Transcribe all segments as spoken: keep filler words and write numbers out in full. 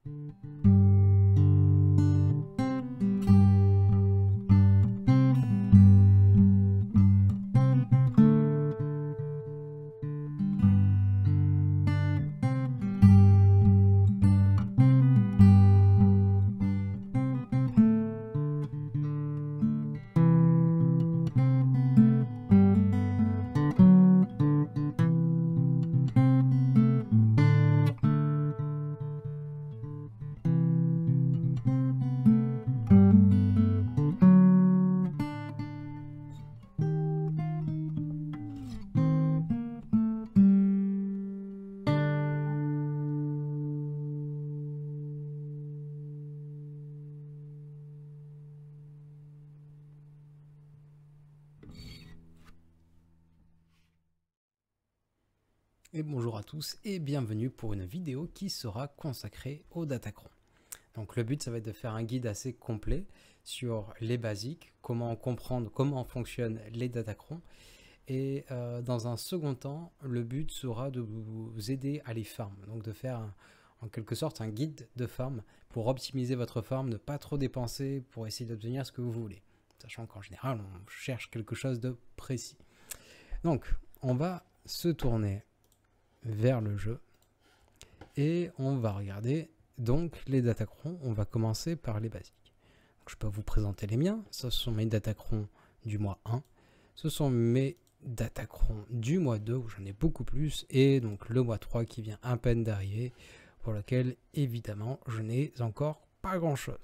Et bonjour à tous et bienvenue pour une vidéo qui sera consacrée au Datacron. Donc le but, ça va être de faire un guide assez complet sur les basiques, comment comprendre comment fonctionnent les Datacrons. Et euh, dans un second temps, le but sera de vous aider à les farm, donc de faire un, en quelque sorte un guide de farm pour optimiser votre farm, ne pas trop dépenser pour essayer d'obtenir ce que vous voulez, sachant qu'en général on cherche quelque chose de précis. Donc on va se tourner vers le jeu et on va regarder donc les Datacrons. On va commencer par les basiques. Donc, je peux vous présenter les miens. Ce sont mes Datacrons du mois un. Ce sont mes Datacrons du mois deux où j'en ai beaucoup plus, et donc le mois trois qui vient à peine d'arriver, pour lequel évidemment je n'ai encore pas grand chose.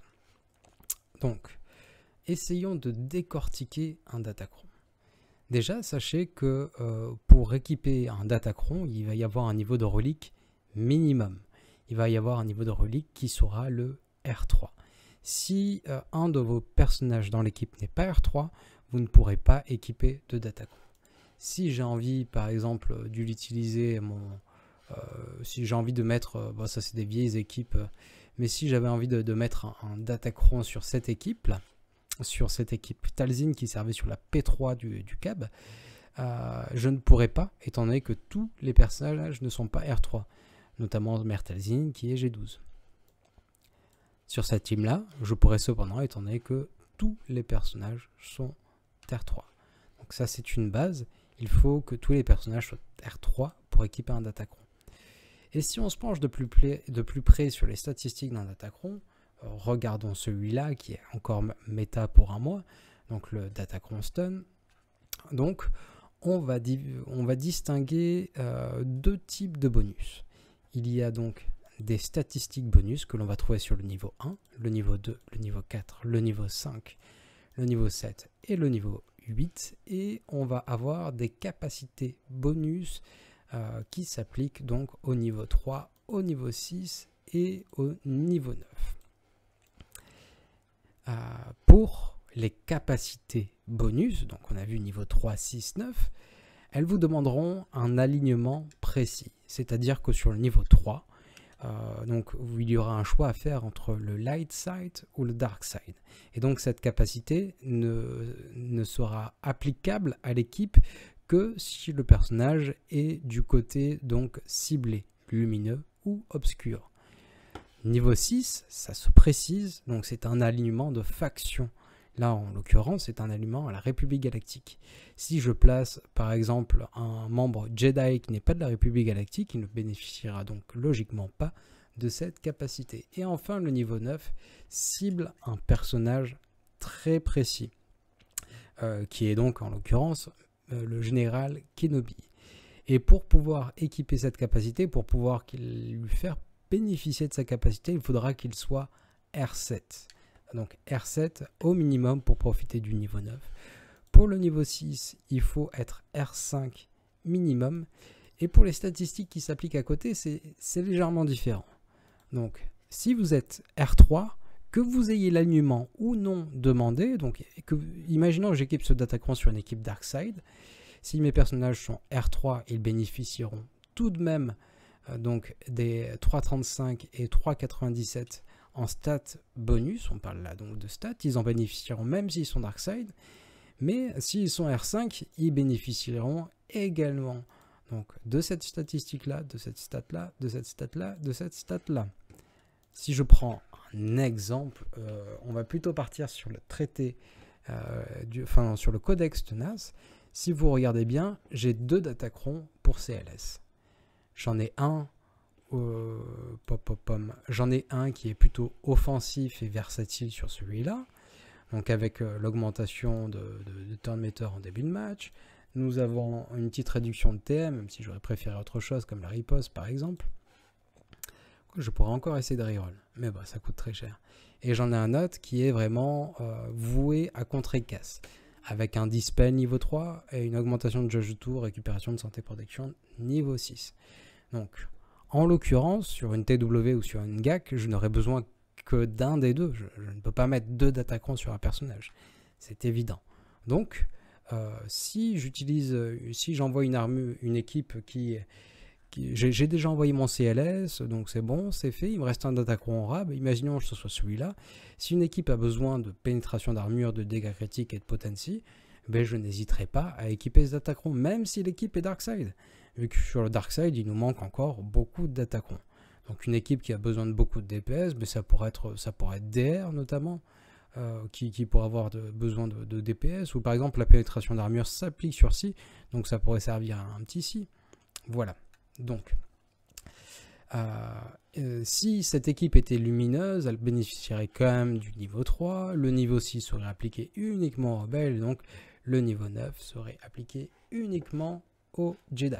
Donc essayons de décortiquer un Datacron. Déjà, sachez que euh, pour équiper un Datacron, il va y avoir un niveau de relique minimum. Il va y avoir un niveau de relique qui sera le R trois. Si euh, un de vos personnages dans l'équipe n'est pas R trois, vous ne pourrez pas équiper de Datacron. Si j'ai envie, par exemple, de l'utiliser, mon, euh, si j'ai envie de mettre, euh, bon, ça c'est des vieilles équipes, euh, mais si j'avais envie de, de mettre un, un Datacron sur cette équipe-là, sur cette équipe Talzin qui servait sur la P trois du, du C A B, euh, je ne pourrais pas, étant donné que tous les personnages ne sont pas R trois, notamment Mère Talzin qui est G douze. Sur cette team là, je pourrais cependant, étant donné que tous les personnages sont R trois. Donc ça c'est une base, il faut que tous les personnages soient R trois pour équiper un Datacron. Et si on se penche de plus, de plus près sur les statistiques d'un Datacron, regardons celui-là qui est encore méta pour un mois, donc le Datacron Stun. Donc on va, on va distinguer euh, deux types de bonus. Il y a donc des statistiques bonus que l'on va trouver sur le niveau un, le niveau deux, le niveau quatre, le niveau cinq, le niveau sept et le niveau huit. Et on va avoir des capacités bonus euh, qui s'appliquent donc au niveau trois, au niveau six et au niveau neuf. Euh, pour les capacités bonus, donc on a vu niveau trois, six, neuf, elles vous demanderont un alignement précis. C'est-à-dire que sur le niveau trois, euh, donc, il y aura un choix à faire entre le light side ou le dark side. Et donc cette capacité ne, ne sera applicable à l'équipe que si le personnage est du côté donc ciblé, lumineux ou obscur. Niveau six, ça se précise, donc c'est un alignement de faction. Là, en l'occurrence, c'est un alignement à la République Galactique. Si je place, par exemple, un membre Jedi qui n'est pas de la République Galactique, il ne bénéficiera donc logiquement pas de cette capacité. Et enfin, le niveau neuf cible un personnage très précis, euh, qui est donc, en l'occurrence, euh, le général Kenobi. Et pour pouvoir équiper cette capacité, pour pouvoir qu'il lui faire bénéficier de sa capacité, il faudra qu'il soit R sept. Donc R sept au minimum pour profiter du niveau neuf. Pour le niveau six, il faut être R cinq minimum. Et pour les statistiques qui s'appliquent à côté, c'est légèrement différent. Donc si vous êtes R trois, que vous ayez l'alignement ou non demandé, donc que, imaginons que j'équipe ce Datacron sur une équipe Darkside, si mes personnages sont R trois, ils bénéficieront tout de même donc des trois trente-cinq et trois quatre-vingt-dix-sept en stats bonus. On parle là donc de stats, ils en bénéficieront même s'ils sont Darkside, mais s'ils sont R cinq, ils bénéficieront également donc de cette statistique là, de cette stat là, de cette stat là, de cette stat là. si je prends un exemple, euh, on va plutôt partir sur le traité, euh, du, enfin sur le codex tenace. Si vous regardez bien, j'ai deux Datacron pour C L S. J'en ai un, euh, pop, pop, pom. J'en ai un qui est plutôt offensif et versatile sur celui-là. Donc avec euh, l'augmentation de, de, de turn meter en début de match. Nous avons une petite réduction de T M, même si j'aurais préféré autre chose comme la riposte par exemple. Je pourrais encore essayer de reroll, mais bon, ça coûte très cher. Et j'en ai un autre qui est vraiment euh, voué à contrer casse, avec un dispel niveau trois et une augmentation de judge de tour, récupération de santé protection niveau six. Donc, en l'occurrence, sur une T W ou sur une G A C, je n'aurais besoin que d'un des deux. Je, je ne peux pas mettre deux Datacron sur un personnage. C'est évident. Donc, euh, si j'utilise, si j'envoie une armure, une équipe qui... J'ai déjà envoyé mon C L S, donc c'est bon, c'est fait. Il me reste un Datacron en rab. Imaginons que ce soit celui-là. Si une équipe a besoin de pénétration d'armure, de dégâts critiques et de potency, ben je n'hésiterai pas à équiper ce Datacron, même si l'équipe est Darkside. Vu que sur le Darkside, il nous manque encore beaucoup de Datacron. Donc une équipe qui a besoin de beaucoup de D P S, ben ça, pourrait être, ça pourrait être D R notamment, euh, qui, qui pourrait avoir de, besoin de, de D P S. Ou par exemple, la pénétration d'armure s'applique sur Si, donc ça pourrait servir à un petit Si. Voilà. Donc, euh, euh, si cette équipe était lumineuse, elle bénéficierait quand même du niveau trois. Le niveau six serait appliqué uniquement aux rebelles, donc le niveau neuf serait appliqué uniquement aux Jedi.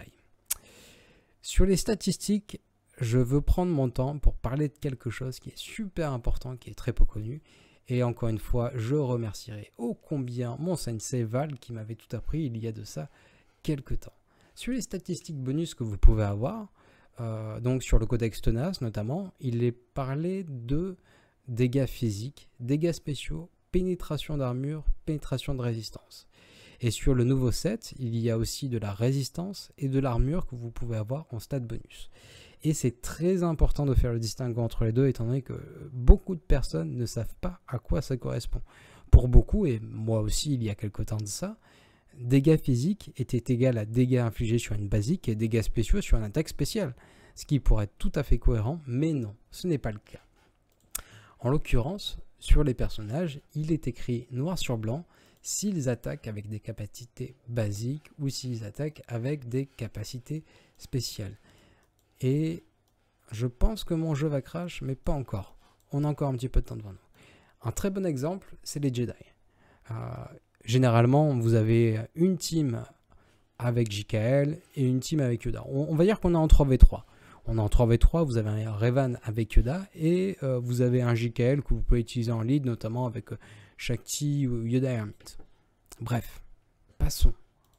Sur les statistiques, je veux prendre mon temps pour parler de quelque chose qui est super important, qui est très peu connu. Et encore une fois, je remercierai ô combien mon sensei Val qui m'avait tout appris il y a de ça quelques temps. Sur les statistiques bonus que vous pouvez avoir, euh, donc sur le codex tenace notamment, il est parlé de dégâts physiques, dégâts spéciaux, pénétration d'armure, pénétration de résistance. Et sur le nouveau set, il y a aussi de la résistance et de l'armure que vous pouvez avoir en stat bonus. Et c'est très important de faire le distinguo entre les deux, étant donné que beaucoup de personnes ne savent pas à quoi ça correspond. Pour beaucoup, et moi aussi il y a quelque temps de ça, dégâts physiques étaient égal à dégâts infligés sur une basique et dégâts spéciaux sur une attaque spéciale. Ce qui pourrait être tout à fait cohérent, mais non, ce n'est pas le cas. En l'occurrence, sur les personnages, il est écrit noir sur blanc s'ils attaquent avec des capacités basiques ou s'ils attaquent avec des capacités spéciales. Et je pense que mon jeu va crash, mais pas encore. On a encore un petit peu de temps devant nous. Un très bon exemple, c'est les Jedi. Euh, généralement, vous avez une team avec J K L et une team avec Yoda. On, on va dire qu'on est en trois v trois. On est en trois v trois, vous avez un Revan avec Yoda et euh, vous avez un J K L que vous pouvez utiliser en lead, notamment avec euh, Shakti ou Yoda Hermite. Bref, passons.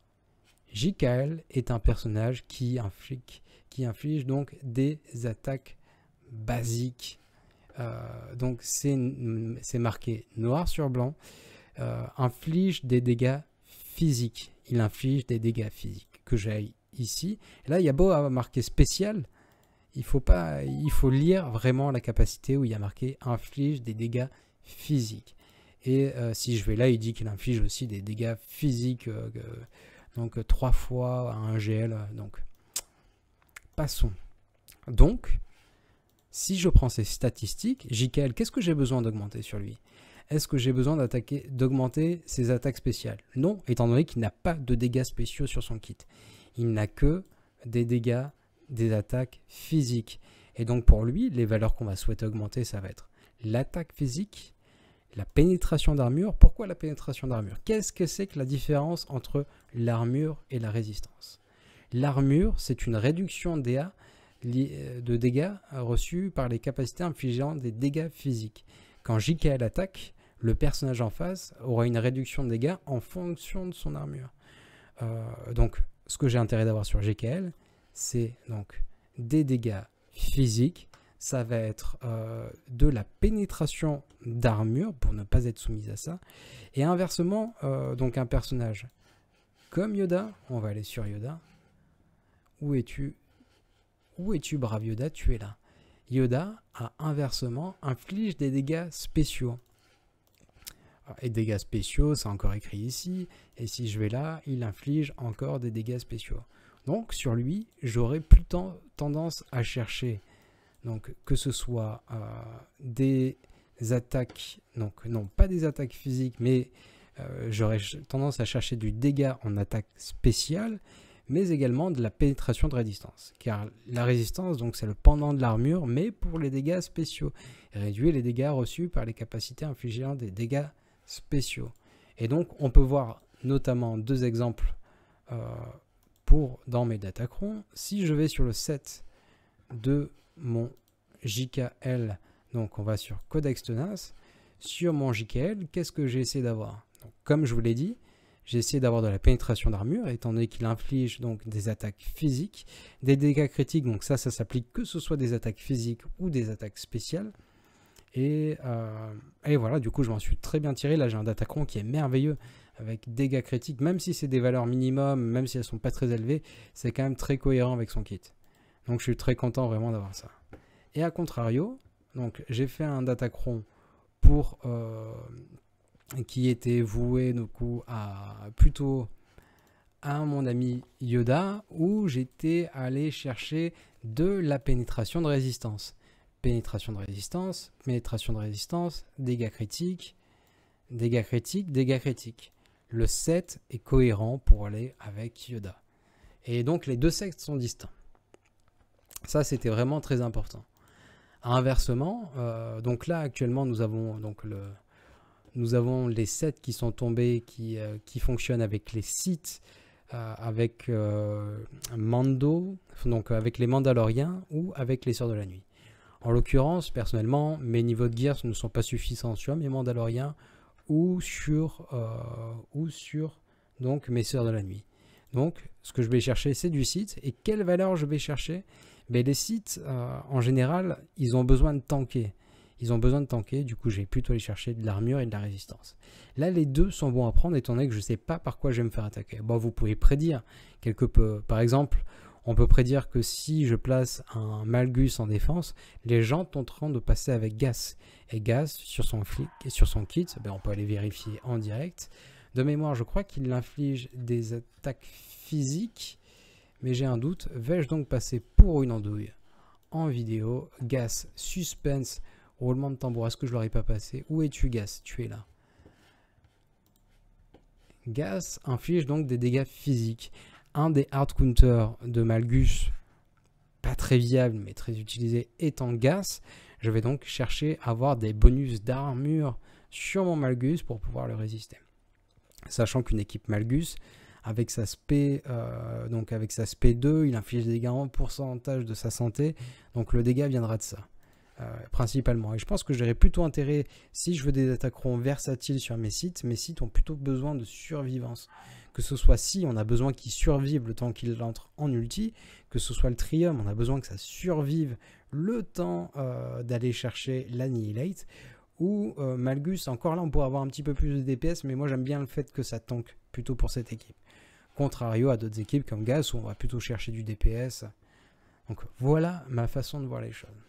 J K L est un personnage qui inflige, qui inflige donc des attaques basiques. Euh, donc c'est marqué noir sur blanc. Euh, inflige des dégâts physiques. Il inflige des dégâts physiques que j'ai ici. Et là, il y a beau avoir marqué spécial, il faut pas, il faut lire vraiment la capacité où il y a marqué inflige des dégâts physiques. Et euh, si je vais là, il dit qu'il inflige aussi des dégâts physiques, euh, euh, donc trois fois à un G L. Donc, passons. Donc, si je prends ces statistiques, J K L, qu'est-ce que j'ai besoin d'augmenter sur lui? Est-ce que j'ai besoin d'attaquer, d'augmenter ses attaques spéciales? Non, étant donné qu'il n'a pas de dégâts spéciaux sur son kit. Il n'a que des dégâts, des attaques physiques. Et donc pour lui, les valeurs qu'on va souhaiter augmenter, ça va être l'attaque physique, la pénétration d'armure. Pourquoi la pénétration d'armure? Qu'est-ce que c'est que la différence entre l'armure et la résistance? L'armure, c'est une réduction de dégâts reçus par les capacités infligeant des dégâts physiques. Quand J K L attaque, le personnage en face aura une réduction de dégâts en fonction de son armure. Euh, donc, ce que j'ai intérêt d'avoir sur J K L, c'est donc des dégâts physiques. Ça va être euh, de la pénétration d'armure pour ne pas être soumise à ça. Et inversement, euh, donc un personnage comme Yoda, on va aller sur Yoda. Où es-tu? Où es-tu, brave Yoda? Tu es là. Yoda, a inversement, inflige des dégâts spéciaux. Et dégâts spéciaux, c'est encore écrit ici. Et si je vais là, il inflige encore des dégâts spéciaux. Donc, sur lui, j'aurais plutôt tendance à chercher donc que ce soit euh, des attaques, donc non pas des attaques physiques, mais euh, j'aurais tendance à chercher du dégât en attaque spéciale, mais également de la pénétration de résistance. Car la résistance, donc c'est le pendant de l'armure, mais pour les dégâts spéciaux. Réduire les dégâts reçus par les capacités infligeant des dégâts spéciaux. Et donc on peut voir notamment deux exemples euh, pour dans mes datacrons. Si je vais sur le set de mon J K L, donc on va sur Codex Tenace, sur mon J K L, qu'est-ce que j'ai essayé d'avoir? Comme je vous l'ai dit, j'ai essayé d'avoir de la pénétration d'armure, étant donné qu'il inflige donc des attaques physiques, des dégâts critiques, donc ça, ça s'applique que ce soit des attaques physiques ou des attaques spéciales. Et, euh, et voilà, du coup, je m'en suis très bien tiré. Là, j'ai un datacron qui est merveilleux, avec dégâts critiques, même si c'est des valeurs minimum, même si elles sont pas très élevées, c'est quand même très cohérent avec son kit. Donc, je suis très content vraiment d'avoir ça. Et à contrario, donc j'ai fait un datacron pour... Euh, qui était voué du coup à plutôt à mon ami Yoda, où j'étais allé chercher de la pénétration de résistance. Pénétration de résistance, pénétration de résistance, dégâts critiques, dégâts critiques, dégâts critiques. Le set est cohérent pour aller avec Yoda. Et donc les deux sets sont distincts. Ça, c'était vraiment très important. Inversement, euh, donc là actuellement nous avons donc le Nous avons les sets qui sont tombés, qui, euh, qui fonctionnent avec les sites, euh, avec euh, Mando, donc avec les Mandaloriens ou avec les Sœurs de la Nuit. En l'occurrence, personnellement, mes niveaux de gear ne sont pas suffisants sur mes Mandaloriens ou sur, euh, ou sur donc, mes Sœurs de la Nuit. Donc, ce que je vais chercher, c'est du site. Et quelle valeur je vais chercher? Ben, les sites, euh, en général, ils ont besoin de tanker. Ils ont besoin de tanker, du coup, je vais plutôt aller chercher de l'armure et de la résistance. Là, les deux sont bons à prendre, étant donné que je ne sais pas par quoi je vais me faire attaquer. Bon, vous pouvez prédire quelque peu. Par exemple, on peut prédire que si je place un Malgus en défense, les gens tenteront de passer avec Gas. Et Gas, sur son, flic, sur son kit, ben, on peut aller vérifier en direct. De mémoire, je crois qu'il inflige des attaques physiques, mais j'ai un doute. Vais-je donc passer pour une andouille en vidéo? Gas, suspense, roulement de tambour, est-ce que je ne l'aurais pas passé? Où es-tu, Gas? Tu es là. Gas inflige donc des dégâts physiques. Un des hard counters de Malgus, pas très viable mais très utilisé, étant Gas. Je vais donc chercher à avoir des bonus d'armure sur mon Malgus pour pouvoir le résister. Sachant qu'une équipe Malgus, avec sa spé, euh, donc avec sa spé deux, il inflige des dégâts en pourcentage de sa santé. Donc le dégât viendra de ça. Euh, principalement. Et je pense que j'aurais plutôt intérêt, si je veux des datacrons versatiles sur mes sites, mes sites ont plutôt besoin de survivance. Que ce soit si on a besoin qu'ils survivent le temps qu'ils entrent en ulti, que ce soit le Trium, on a besoin que ça survive le temps euh, d'aller chercher l'Annihilate, ou euh, Malgus, encore là on pourrait avoir un petit peu plus de D P S, mais moi j'aime bien le fait que ça tank plutôt pour cette équipe. Contrario à d'autres équipes comme Gas où on va plutôt chercher du D P S. Donc voilà ma façon de voir les choses.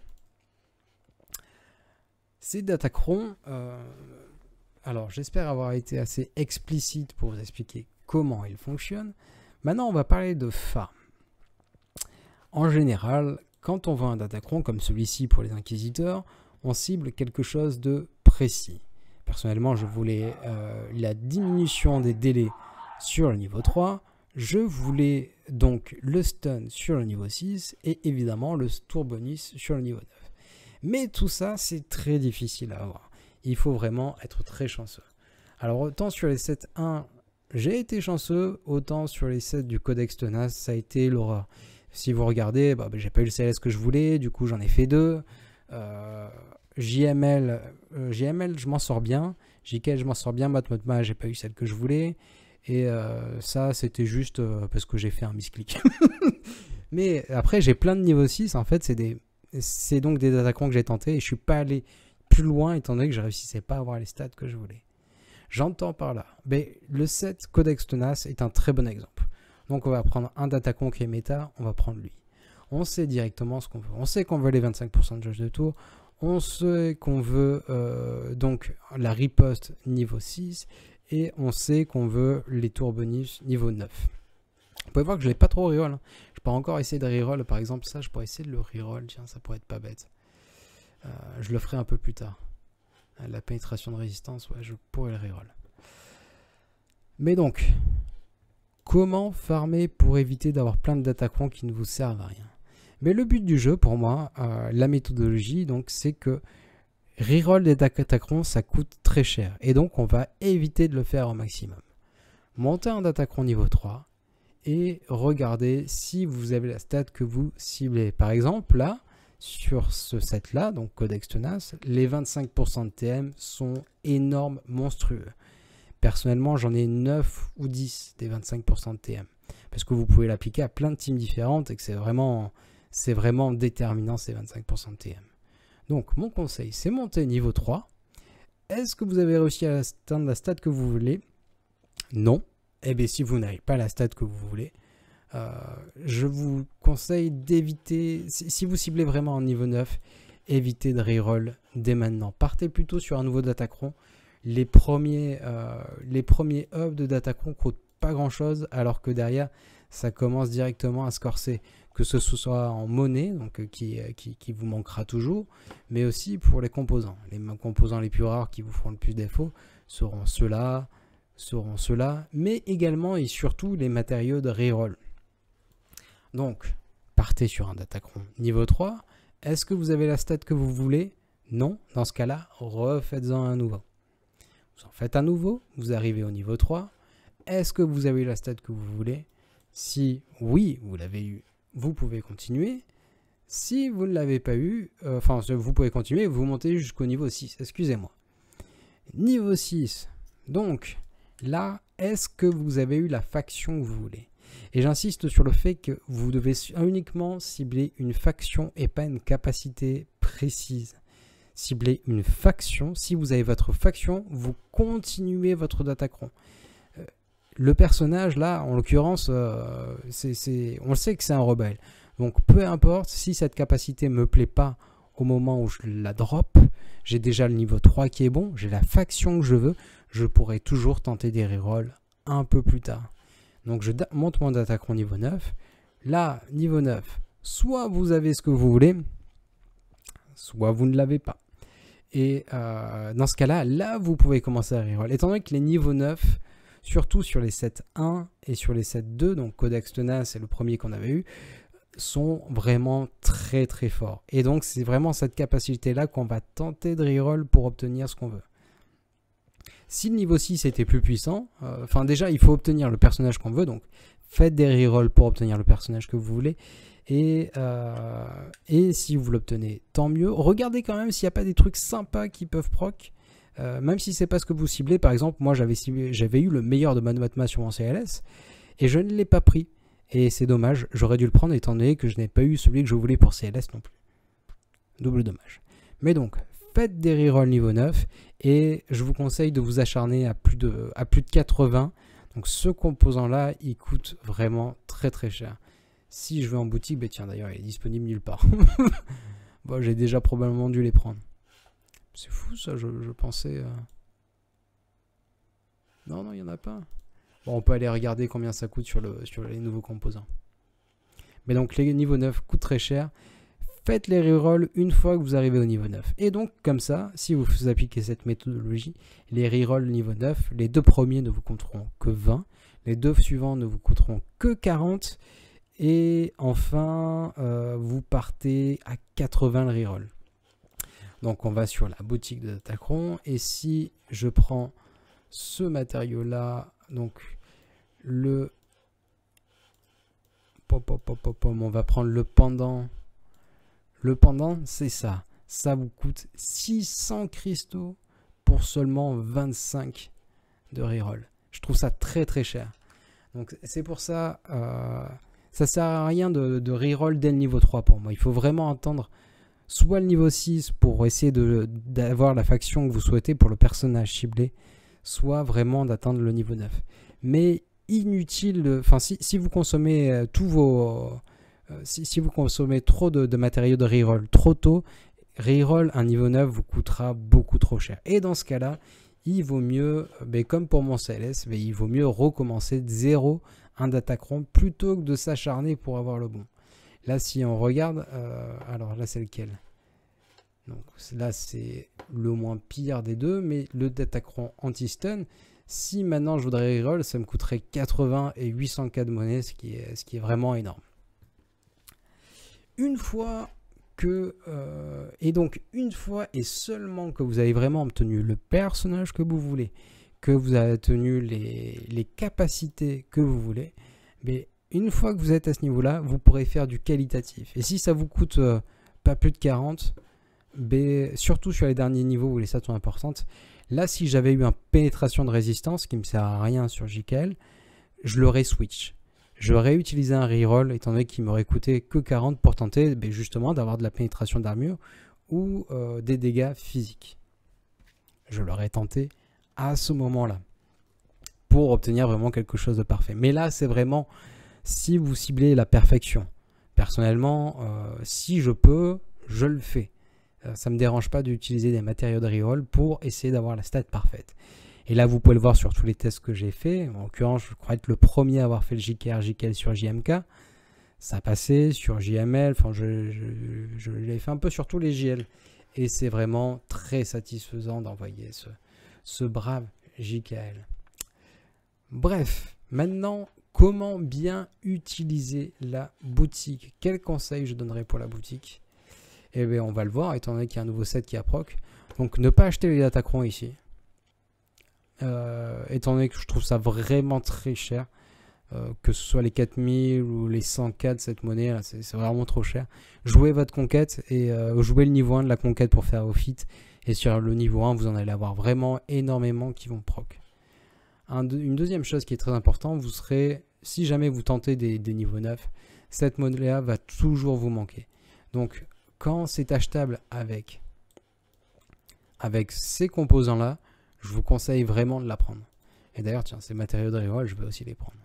Ces datacrons, euh, alors j'espère avoir été assez explicite pour vous expliquer comment ils fonctionnent. Maintenant on va parler de farm. En général, quand on voit un datacron comme celui-ci pour les inquisiteurs, on cible quelque chose de précis. Personnellement, je voulais euh, la diminution des délais sur le niveau trois, je voulais donc le stun sur le niveau six et évidemment le tour bonus sur le niveau neuf. Mais tout ça, c'est très difficile à avoir. Il faut vraiment être très chanceux. Alors, autant sur les sets un, j'ai été chanceux, autant sur les sets du Codex Tenace, ça a été l'horreur. Si vous regardez, bah, bah, j'ai pas eu le C L S que je voulais, du coup j'en ai fait deux. Euh, J M L, euh, J M L, je m'en sors bien. J K L, je m'en sors bien. Matmotma, j'ai pas eu celle que je voulais. Et euh, ça, c'était juste euh, parce que j'ai fait un misclick. Mais après, j'ai plein de niveau six. En fait, c'est des... c'est donc des datacrons que j'ai tenté et je suis pas allé plus loin étant donné que je réussissais pas à avoir les stats que je voulais. J'entends par là, mais le set Codex Tenace est un très bon exemple. Donc on va prendre un datacron qui est méta, on va prendre lui. On sait directement ce qu'on veut. On sait qu'on veut les vingt-cinq pour cent de jauge de tour. On sait qu'on veut euh, donc la riposte niveau six et on sait qu'on veut les tours bonus niveau neuf. Vous pouvez voir que je l'ai pas trop reroll. Hein. Je peux encore essayer de reroll. Par exemple, ça, je pourrais essayer de le reroll. Tiens, ça pourrait être pas bête. Euh, je le ferai un peu plus tard. La pénétration de résistance, ouais, je pourrais le reroll. Mais donc, comment farmer pour éviter d'avoir plein de datacrons qui ne vous servent à rien? Mais le but du jeu, pour moi, euh, la méthodologie, donc, c'est que reroll des datacrons, ça coûte très cher. Et donc, on va éviter de le faire au maximum. Montez un datacron niveau trois et regardez si vous avez la stat que vous ciblez. Par exemple, là, sur ce set-là, donc Codex Tenace, les vingt-cinq pour cent de T M sont énormes, monstrueux. Personnellement, j'en ai neuf ou dix des vingt-cinq pour cent de T M. Parce que vous pouvez l'appliquer à plein de teams différentes et que c'est vraiment, c'est vraiment déterminant ces vingt-cinq pour cent de T M. Donc, mon conseil, c'est monter niveau trois. Est-ce que vous avez réussi à atteindre la stat que vous voulez? Non. Eh bien, si vous n'avez pas la stat que vous voulez, Euh, je vous conseille d'éviter, si, si vous ciblez vraiment en niveau neuf, évitez de reroll dès maintenant. Partez plutôt sur un nouveau datacron. Les premiers, euh, les premiers hubs de datacron coûtent pas grand chose, alors que derrière, ça commence directement à se corser. Que ce soit en monnaie, donc, euh, qui, euh, qui, qui vous manquera toujours, mais aussi pour les composants. Les composants les plus rares qui vous feront le plus défaut seront ceux-là, seront ceux-là, mais également et surtout les matériaux de reroll. Donc, partez sur un datacron niveau trois. Est-ce que vous avez la stat que vous voulez? Non. Dans ce cas-là, refaites-en un nouveau. Vous en faites un nouveau, vous arrivez au niveau trois. Est-ce que vous avez la stat que vous voulez? Si oui, vous l'avez eu, vous pouvez continuer. Si vous ne l'avez pas eu, euh, enfin, vous pouvez continuer, vous montez jusqu'au niveau six. Excusez-moi. Niveau six. Donc, là, est-ce que vous avez eu la faction que vous voulez? Et j'insiste sur le fait que vous devez uniquement cibler une faction et pas une capacité précise. Ciblez une faction. Si vous avez votre faction, vous continuez votre datacron. Euh, le personnage, là, en l'occurrence, euh, c'est, c'est, on le sait que c'est un rebelle. Donc, peu importe, si cette capacité ne me plaît pas au moment où je la drop, j'ai déjà le niveau trois qui est bon, j'ai la faction que je veux, je pourrai toujours tenter des rerolls un peu plus tard. Donc je monte mon datacron niveau neuf. Là, niveau neuf, soit vous avez ce que vous voulez, soit vous ne l'avez pas. Et euh, dans ce cas-là, là, vous pouvez commencer à reroll. Étant donné que les niveaux neuf, surtout sur les sets un et sur les sets deux, donc Codex Tenace, c'est le premier qu'on avait eu, sont vraiment très très forts. Et donc c'est vraiment cette capacité-là qu'on va tenter de reroll pour obtenir ce qu'on veut. Si le niveau six était plus puissant, enfin euh, déjà il faut obtenir le personnage qu'on veut, donc faites des rerolls pour obtenir le personnage que vous voulez, et, euh, et si vous l'obtenez, tant mieux. Regardez quand même s'il n'y a pas des trucs sympas qui peuvent proc, euh, même si c'est pas ce que vous ciblez. Par exemple, moi j'avais j'avais eu le meilleur de Manmatma sur mon C L S, et je ne l'ai pas pris, et c'est dommage, j'aurais dû le prendre étant donné que je n'ai pas eu celui que je voulais pour C L S non plus. Double dommage. Mais donc, faites des rerolls niveau neuf et je vous conseille de vous acharner à plus de, à plus de quatre-vingts. Donc ce composant-là, il coûte vraiment très très cher. Si je vais en boutique, ben tiens d'ailleurs, il est disponible nulle part. Bon, j'ai déjà probablement dû les prendre. C'est fou ça, je, je pensais... Euh... Non, non, il n'y en a pas. Bon, on peut aller regarder combien ça coûte sur, le, sur les nouveaux composants. Mais donc les niveaux neuf coûtent très cher. Faites les rerolls une fois que vous arrivez au niveau neuf. Et donc, comme ça, si vous appliquez cette méthodologie, les rerolls niveau neuf, les deux premiers ne vous coûteront que vingt, les deux suivants ne vous coûteront que quarante, et enfin, euh, vous partez à quatre-vingts le reroll. Donc, on va sur la boutique de Datacron, et si je prends ce matériau-là, donc le... Pop, pop, pop, pop, pop, on va prendre le pendant... Le pendant, c'est ça. Ça vous coûte six cents cristaux pour seulement vingt-cinq de reroll. Je trouve ça très très cher. Donc c'est pour ça, euh, ça sert à rien de, de reroll dès le niveau trois pour moi. Il faut vraiment attendre soit le niveau six pour essayer d'avoir la faction que vous souhaitez pour le personnage ciblé, soit vraiment d'atteindre le niveau neuf. Mais inutile, enfin si, si vous consommez euh, tous vos... Euh, si, si vous consommez trop de, de matériaux de reroll trop tôt, reroll un niveau neuf vous coûtera beaucoup trop cher. Et dans ce cas-là, il vaut mieux, ben, comme pour mon C L S, ben, il vaut mieux recommencer de zéro un Datacron plutôt que de s'acharner pour avoir le bon. Là, si on regarde, euh, alors là, c'est lequel? Donc là, c'est le moins pire des deux, mais le Datacron anti-stun, si maintenant je voudrais reroll, ça me coûterait quatre-vingts et huit cents K de monnaie, ce qui est, ce qui est vraiment énorme. Une fois que... Euh, et donc, une fois et seulement que vous avez vraiment obtenu le personnage que vous voulez, que vous avez obtenu les, les capacités que vous voulez, mais une fois que vous êtes à ce niveau-là, vous pourrez faire du qualitatif. Et si ça vous coûte euh, pas plus de quarante, mais surtout sur les derniers niveaux où les stats sont importantes, là, si j'avais eu un pénétration de résistance qui ne me sert à rien sur J K L, je l'aurais switch. J'aurais utilisé un reroll, étant donné qu'il m'aurait coûté que quarante pour tenter ben, justement d'avoir de la pénétration d'armure ou euh, des dégâts physiques. Je l'aurais tenté à ce moment-là pour obtenir vraiment quelque chose de parfait. Mais là, c'est vraiment si vous ciblez la perfection. Personnellement, euh, si je peux, je le fais. Euh, ça ne me dérange pas d'utiliser des matériaux de reroll pour essayer d'avoir la stat parfaite. Et là, vous pouvez le voir sur tous les tests que j'ai fait. En l'occurrence, je crois être le premier à avoir fait le J K R, J K L sur J M K. Ça passait sur J M L. Enfin, je, je, je l'ai fait un peu sur tous les J L. Et c'est vraiment très satisfaisant d'envoyer ce, ce brave J K L. Bref, maintenant, comment bien utiliser la boutique? Quels conseils je donnerais pour la boutique? Eh bien, on va le voir, étant donné qu'il y a un nouveau set qui a proc. Donc, ne pas acheter les Datacron ici. Euh, étant donné que je trouve ça vraiment très cher. Euh, que ce soit les quatre mille ou les cent K de cette monnaie, c'est vraiment trop cher. Jouez votre conquête et euh, jouez le niveau un de la conquête pour faire vos feats. Et sur le niveau un, vous en allez avoir vraiment énormément qui vont proc. Un, une deuxième chose qui est très importante, vous serez, si jamais vous tentez des, des niveaux neuf, cette monnaie-là va toujours vous manquer. Donc, quand c'est achetable avec, avec ces composants-là, je vous conseille vraiment de la prendre. Et d'ailleurs, tiens, ces matériaux de reroll, je vais aussi les prendre.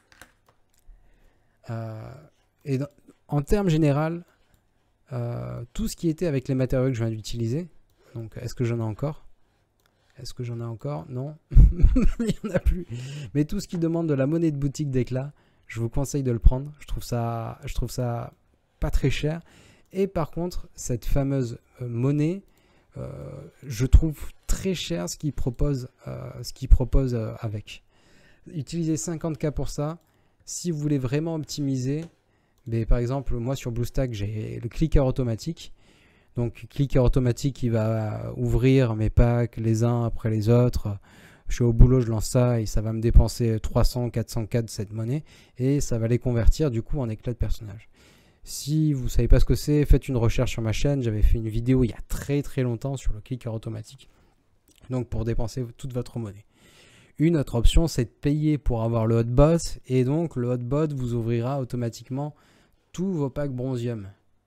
Euh, et dans, en termes général, euh, tout ce qui était avec les matériaux que je viens d'utiliser, donc est-ce que j'en ai encore? Est-ce que j'en ai encore? Non, il n'y en a plus. Mais tout ce qui demande de la monnaie de boutique d'éclat, je vous conseille de le prendre. Je trouve ça, je trouve ça pas très cher. Et par contre, cette fameuse euh, monnaie, euh, je trouve très cher ce qu'ils proposent, euh, ce qu'ils proposent euh, avec. Utilisez cinquante K pour ça. Si vous voulez vraiment optimiser, mais par exemple, moi sur BlueStack, j'ai le clicker automatique. Donc, clicker automatique qui va ouvrir mes packs les uns après les autres. Je suis au boulot, je lance ça et ça va me dépenser trois cents, quatre cents K de cette monnaie. Et ça va les convertir du coup en éclat de personnage. Si vous ne savez pas ce que c'est, faites une recherche sur ma chaîne. J'avais fait une vidéo il y a très très longtemps sur le clicker automatique. Donc, pour dépenser toute votre monnaie. Une autre option, c'est de payer pour avoir le hotbot. Et donc, le hotbot vous ouvrira automatiquement tous vos packs bronzium.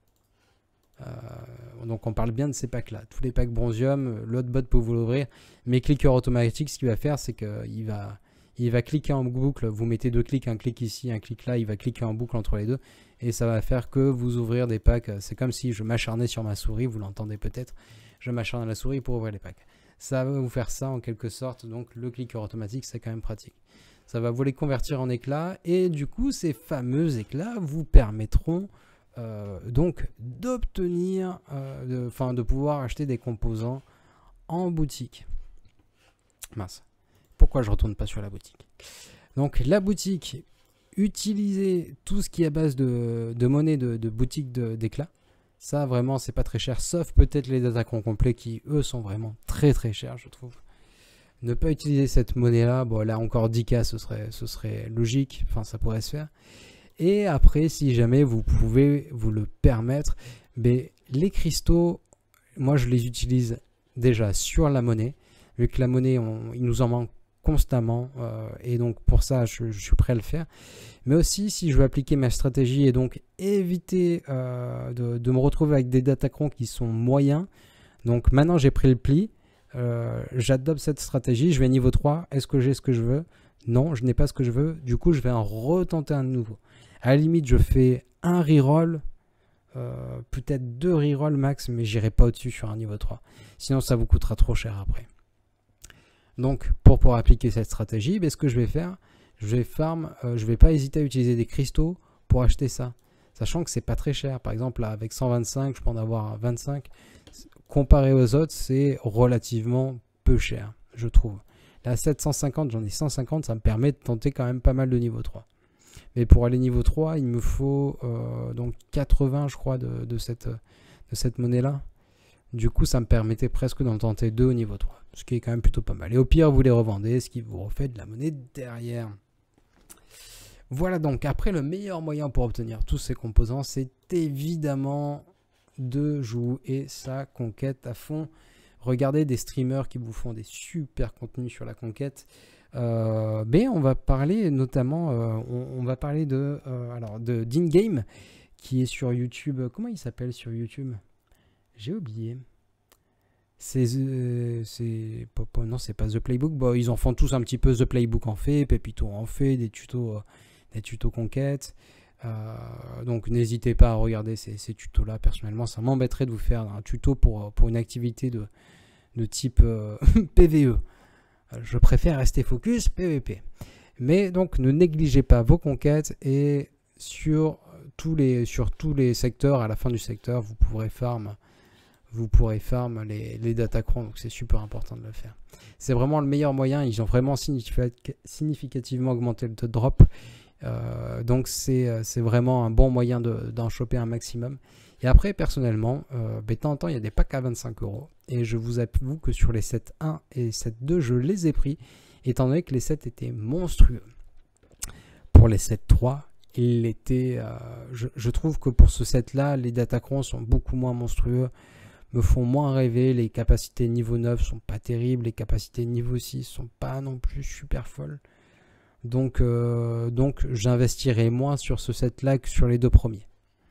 Euh, donc on parle bien de ces packs là, tous les packs bronzium, le hotbot peut vous l'ouvrir, mais clicker automatique, ce qu'il va faire c'est qu'il va, il va cliquer en boucle, vous mettez deux clics, un clic ici, un clic là, il va cliquer en boucle entre les deux et ça va faire que vous ouvrir des packs. C'est comme si je m'acharnais sur ma souris, vous l'entendez peut-être, je m'acharne à la souris pour ouvrir les packs. Ça va vous faire ça en quelque sorte, donc le clicker automatique c'est quand même pratique. Ça va vous les convertir en éclats et du coup ces fameux éclats vous permettront Euh, donc d'obtenir, euh, enfin de, de pouvoir acheter des composants en boutique. Mince, pourquoi je retourne pas sur la boutique? Donc la boutique, utilisez tout ce qui est à base de, de monnaie de, de boutique d'éclat. Ça vraiment c'est pas très cher, sauf peut-être les Datacron complets qui eux sont vraiment très très chers je trouve. Ne pas utiliser cette monnaie là, bon là encore dix K ce serait, ce serait logique, enfin ça pourrait se faire. Et après, si jamais vous pouvez vous le permettre, mais les cristaux, moi je les utilise déjà sur la monnaie, vu que la monnaie, on, il nous en manque constamment, euh, et donc pour ça, je, je suis prêt à le faire. Mais aussi, si je veux appliquer ma stratégie et donc éviter euh, de, de me retrouver avec des Datacron qui sont moyens, donc maintenant j'ai pris le pli, euh, j'adopte cette stratégie, je vais niveau trois, est-ce que j'ai ce que je veux? Non, je n'ai pas ce que je veux, du coup je vais en retenter un nouveau. À la limite, je fais un reroll, euh, peut-être deux rerolls max, mais j'irai pas au-dessus sur un niveau trois. Sinon, ça vous coûtera trop cher après. Donc, pour pouvoir appliquer cette stratégie, ben, ce que je vais faire, je vais farm, euh, je vais pas hésiter à utiliser des cristaux pour acheter ça. Sachant que c'est pas très cher. Par exemple, là, avec cent vingt-cinq, je peux en avoir vingt-cinq. Comparé aux autres, c'est relativement peu cher, je trouve. Là, sept cent cinquante, j'en ai cent cinquante, ça me permet de tenter quand même pas mal de niveau trois. Mais pour aller niveau trois, il me faut euh, donc quatre-vingts, je crois, de, de cette, de cette monnaie-là. Du coup, ça me permettait presque d'en tenter deux au niveau trois. Ce qui est quand même plutôt pas mal. Et au pire, vous les revendez, ce qui vous refait de la monnaie derrière. Voilà donc, après le meilleur moyen pour obtenir tous ces composants, c'est évidemment de jouer sa conquête à fond. Regardez des streamers qui vous font des super contenus sur la conquête. Euh, mais on va parler notamment, euh, on, on va parler de, euh, alors de d'InGame qui est sur YouTube. Comment il s'appelle sur YouTube? J'ai oublié. C'est euh, c'est non, c'est pas The Playbook. Bon, ils en font tous un petit peu. The Playbook en fait, Pepito en fait, des tutos, euh, des tutos conquête. Euh, donc n'hésitez pas à regarder ces, ces tutos là. Personnellement, ça m'embêterait de vous faire un tuto pour, pour une activité de, de type euh, P V E. Je préfère rester focus P V P. Mais donc ne négligez pas vos conquêtes et sur tous les, sur tous les secteurs, à la fin du secteur, vous pourrez farm, vous pourrez farm les, les datacrons. Donc c'est super important de le faire. C'est vraiment le meilleur moyen. Ils ont vraiment significativement augmenté le taux de drop. Euh, donc c'est vraiment un bon moyen d'en choper un maximum. Et après, personnellement, euh, de temps en temps, il y a des packs à vingt-cinq euros. Et je vous avoue que sur les sets un et set deux, je les ai pris, étant donné que les sets étaient monstrueux. Pour les sets trois, il était, euh, je, je trouve que pour ce set-là, les datacrons sont beaucoup moins monstrueux, me font moins rêver. Les capacités niveau neuf sont pas terribles, les capacités niveau six sont pas non plus super folles. Donc, euh, donc j'investirai moins sur ce set-là que sur les deux premiers.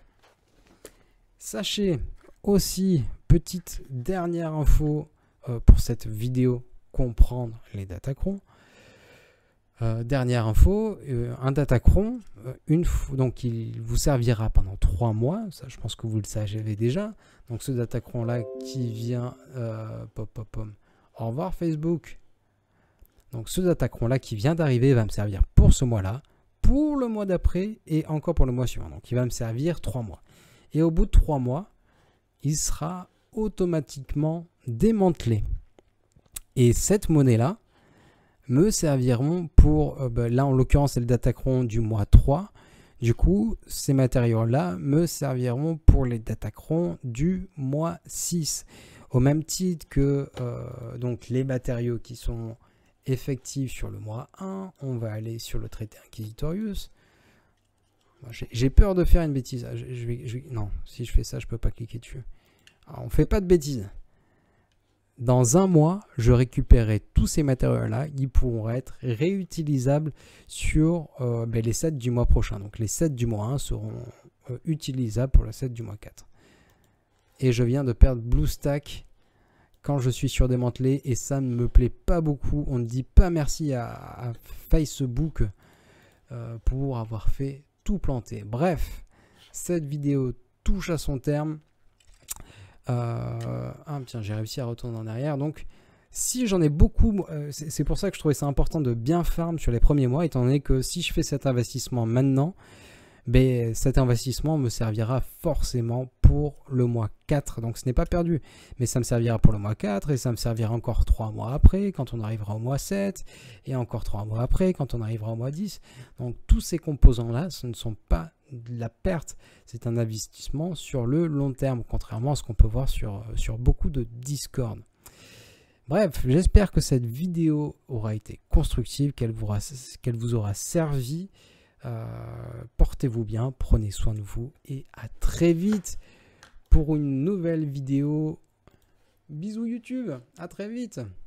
Sachez aussi, petite dernière info euh, pour cette vidéo, comprendre les datacrons. Euh, dernière info, euh, un datacron, euh, une donc il vous servira pendant trois mois, ça je pense que vous le savez déjà. Donc ce datacron là qui vient, euh, pop, pop, pop. Au revoir Facebook. Donc ce datacron là qui vient d'arriver va me servir pour ce mois là, pour le mois d'après et encore pour le mois suivant. Donc il va me servir trois mois. Et au bout de trois mois, il sera automatiquement démantelé. Et cette monnaie-là me serviront pour, euh, ben là en l'occurrence c'est le datacron du mois trois. Du coup, ces matériaux-là me serviront pour les datacrons du mois six. Au même titre que euh, donc les matériaux qui sont effectifs sur le mois un, on va aller sur le traité Inquisitorius. J'ai peur de faire une bêtise. Je, je vais, je vais, non, si je fais ça, je peux pas cliquer dessus. Alors, on fait pas de bêtises. Dans un mois, je récupérerai tous ces matériaux-là. Ils pourront être réutilisables sur euh, ben, les sets du mois prochain. Donc les sets du mois un seront euh, utilisables pour le set du mois quatre. Et je viens de perdre BlueStack quand je suis surdémantelé. Et ça ne me plaît pas beaucoup. On ne dit pas merci à, à Facebook euh, pour avoir fait tout planter. Bref, cette vidéo touche à son terme. Euh, ah tiens, j'ai réussi à retourner en arrière. Donc, si j'en ai beaucoup, euh, c'est pour ça que je trouvais ça important de bien farm sur les premiers mois, étant donné que si je fais cet investissement maintenant, ben, cet investissement me servira forcément pour le mois quatre. Donc, ce n'est pas perdu, mais ça me servira pour le mois quatre et ça me servira encore trois mois après quand on arrivera au mois sept et encore trois mois après quand on arrivera au mois dix. Donc, tous ces composants-là, ce ne sont pas de la perte, c'est un investissement sur le long terme, contrairement à ce qu'on peut voir sur, sur beaucoup de Discord. Bref, j'espère que cette vidéo aura été constructive, qu'elle vous, qu'elle vous aura servi. Euh, portez-vous bien, prenez soin de vous et à très vite pour une nouvelle vidéo. Bisous YouTube, à très vite.